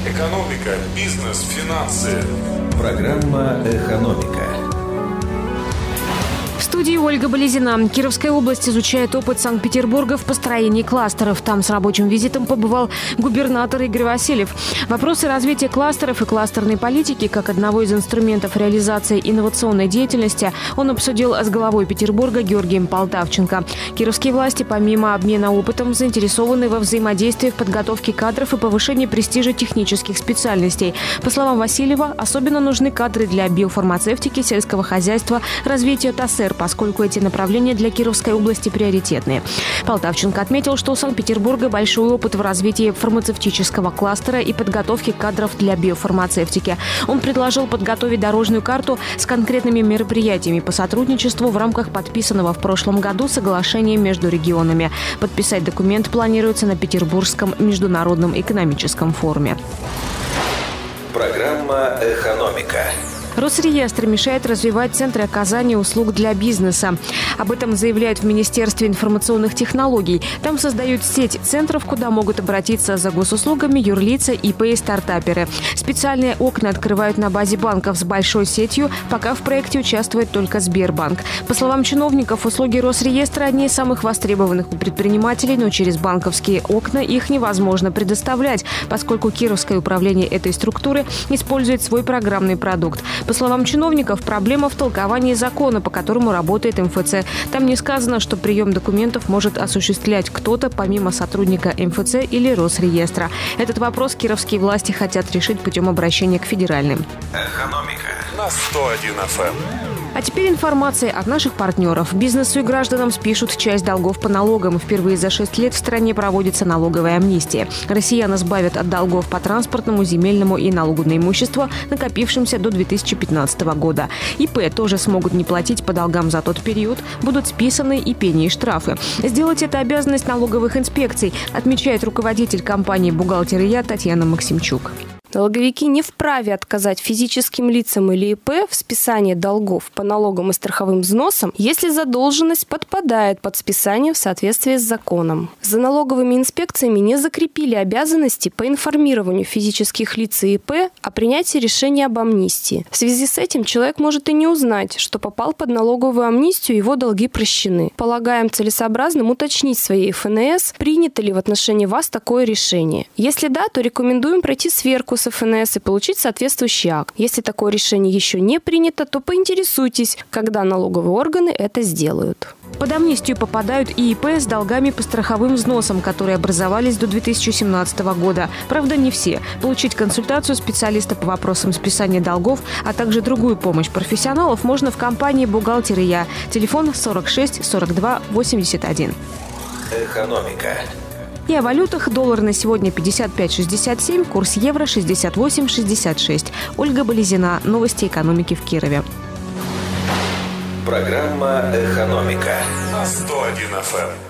Экономика, бизнес, финансы. Программа «Экономика». В студии Ольга Болезина. Кировская область изучает опыт Санкт-Петербурга в построении кластеров. Там с рабочим визитом побывал губернатор Игорь Васильев. Вопросы развития кластеров и кластерной политики как одного из инструментов реализации инновационной деятельности он обсудил с главой Петербурга Георгием Полтавченко. Кировские власти, помимо обмена опытом, заинтересованы во взаимодействии в подготовке кадров и повышении престижа технических специальностей. По словам Васильева, особенно нужны кадры для биофармацевтики, сельского хозяйства, развития ТАСЭР, поскольку эти направления для Кировской области приоритетные. Полтавченко отметил, что у Санкт-Петербурга большой опыт в развитии фармацевтического кластера и подготовке кадров для биофармацевтики. Он предложил подготовить дорожную карту с конкретными мероприятиями по сотрудничеству в рамках подписанного в прошлом году соглашения между регионами. Подписать документ планируется на Петербургском международном экономическом форуме. Программа «Экономика». Росреестр мешает развивать центры оказания услуг для бизнеса. Об этом заявляют в Министерстве информационных технологий. Там создают сеть центров, куда могут обратиться за госуслугами юрлица, ИП и стартаперы. Специальные окна открывают на базе банков с большой сетью, пока в проекте участвует только Сбербанк. По словам чиновников, услуги Росреестра одни из самых востребованных у предпринимателей, но через банковские окна их невозможно предоставлять, поскольку Кировское управление этой структуры использует свой программный продукт. По словам чиновников, проблема в толковании закона, по которому работает МФЦ. Там не сказано, что прием документов может осуществлять кто-то помимо сотрудника МФЦ или Росреестра. Этот вопрос кировские власти хотят решить путем обращения к федеральным. Экономика На 101 FM. А теперь информация от наших партнеров. Бизнесу и гражданам спишут часть долгов по налогам. Впервые за 6 лет в стране проводится налоговая амнистия. Россиян избавят от долгов по транспортному, земельному и налогу на имущество, накопившимся до 2015 года. ИП тоже смогут не платить по долгам за тот период. Будут списаны и пени, и штрафы. Сделать это обязанность налоговых инспекций, отмечает руководитель компании «Бухгалтер и я» Татьяна Максимчук. Налоговики не вправе отказать физическим лицам или ИП в списании долгов по налогам и страховым взносам, если задолженность подпадает под списание в соответствии с законом. За налоговыми инспекциями не закрепили обязанности по информированию физических лиц и ИП о принятии решения об амнистии. В связи с этим человек может и не узнать, что попал под налоговую амнистию, его долги прощены. Полагаем целесообразным уточнить в своей ФНС, принято ли в отношении вас такое решение. Если да, то рекомендуем пройти сверку с ФНС и получить соответствующий акт. Если такое решение еще не принято, то поинтересуйтесь, когда налоговые органы это сделают. Под амнистию попадают и ИП с долгами по страховым взносам, которые образовались до 2017 года. Правда, не все. Получить консультацию специалиста по вопросам списания долгов, а также другую помощь профессионалов можно в компании «Бухгалтер и я». Телефон 46 42 81. «Экономика». И о валютах. Доллар на сегодня 55.67, курс евро 68.66. Ольга Болезина. Новости экономики в Кирове. Программа «Экономика» На 101 FM.